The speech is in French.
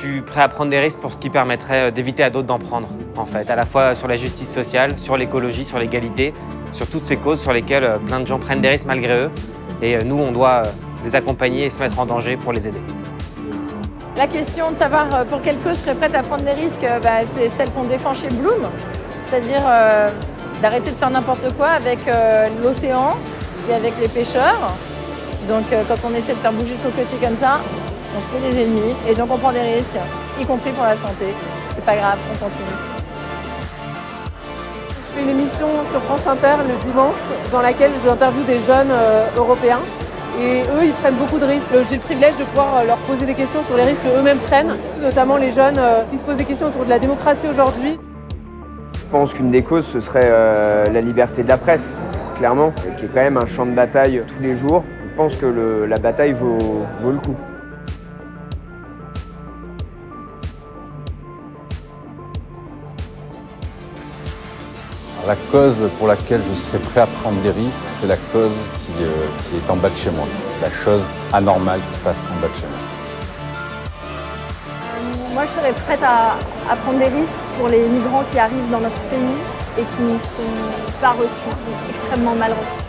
suis prêt à prendre des risques pour ce qui permettrait d'éviter à d'autres d'en prendre, en fait. À la fois sur la justice sociale, sur l'écologie, sur l'égalité, sur toutes ces causes sur lesquelles plein de gens prennent des risques malgré eux. Et nous, on doit les accompagner et se mettre en danger pour les aider. La question de savoir pour quelle cause je serais prête à prendre des risques, c'est celle qu'on défend chez Bloom, c'est-à-dire d'arrêter de faire n'importe quoi avec l'océan et avec les pêcheurs. Donc quand on essaie de faire bouger le cocotier comme ça, on se fait des ennemis et donc on prend des risques, y compris pour la santé. C'est pas grave, on continue. Je fais une émission sur France Inter le dimanche dans laquelle j'interviewe des jeunes européens. Et eux, ils prennent beaucoup de risques. J'ai le privilège de pouvoir leur poser des questions sur les risques qu'eux-mêmes prennent, notamment les jeunes qui se posent des questions autour de la démocratie aujourd'hui. Je pense qu'une des causes, ce serait la liberté de la presse, clairement, qui est quand même un champ de bataille tous les jours. Je pense que la bataille vaut le coup. La cause pour laquelle je serais prêt à prendre des risques, c'est la cause qui est en bas de chez moi, la chose anormale qui se passe en bas de chez moi. Moi, je serais prête à prendre des risques pour les migrants qui arrivent dans notre pays et qui ne sont pas reçus, extrêmement mal reçus.